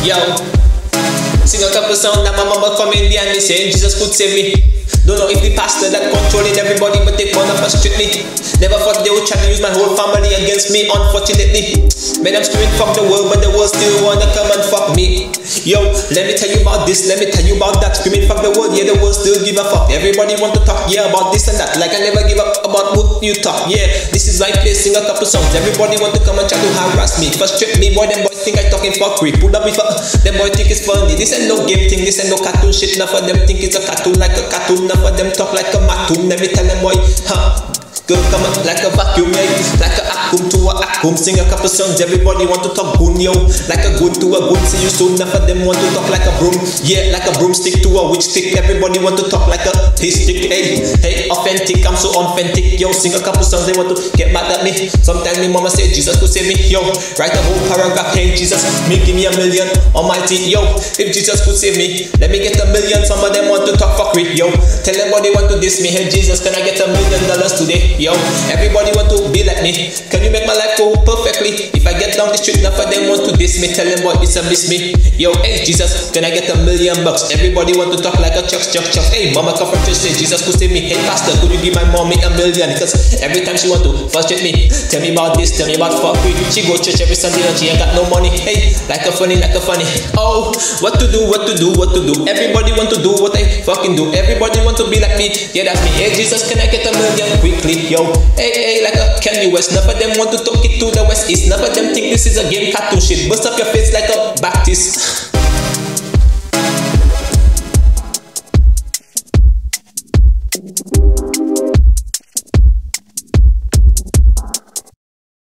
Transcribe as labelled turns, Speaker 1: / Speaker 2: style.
Speaker 1: Yo, sing a couple songs that my mama come in and me saying Jesus could save me. Don't know if the pastor that controlling everybody, but they wanna frustrate me. Never thought they would try to use my whole family against me, unfortunately. Man, I'm screaming fuck the world, but the world still wanna come and fuck me. Yo, let me tell you about this, let me tell you about that. Screaming fuck the world, yeah, the world still give a fuck. Everybody want to talk, yeah, about this and that. Like I never give up about what you talk, yeah. This is my place, sing a couple songs. Everybody want to come and try to harass me, frustrate me, boy. Them boys think I talking fuckery. Put up with them boy think it's funny. This ain't no game thing, this ain't no cartoon shit. Enough of them think it's a cartoon, like a cartoon. Enough of them talk like a matoon. Let me tell them boy, girl come up like a vacuum, yeah. Like a acum to a acum. Sing a couple songs, everybody want to talk goon, yo. Like a goon to a goon, see you soon. Enough of them want to talk like a broom, yeah. Like a broomstick to a witch stick. Everybody want to talk like a tea stick, hey. Hey, authentic, I'm so authentic, yo. Sing a couple songs, they want to get mad at me. Sometimes me mama say Jesus could save me, yo. Write a whole paragraph, hey Jesus, me give me a million, almighty, yo. If Jesus could save me, let me get a million. Some of them want to talk fuckery, yo. Tell them what they want to diss me, hey Jesus, can I get $1 million today? Yo, everybody want to be like me. Can you make my life go perfectly? If I get down the street, enough of them want to diss me. Tell them boy, it's a miss me. Yo, hey Jesus, can I get $1 million? Everybody want to talk like a chuck. Hey, mama come from church, say Jesus could save me. Hey pastor, could you give my mommy $1 million? Because every time she want to frustrate me, tell me about this, tell me about fuckery. She go church every Sunday and she ain't got no money. Hey, like a funny. Oh, what to do? Everybody want to do what I fucking do. Everybody want to be like me. Yeah, that's me. Hey Jesus, can I get $1 million quickly? Yo, hey, like a Kanye West. None of them want to talk it to the West East. None of them think this is a game cartoon shit. Bust up your face like a Baptist.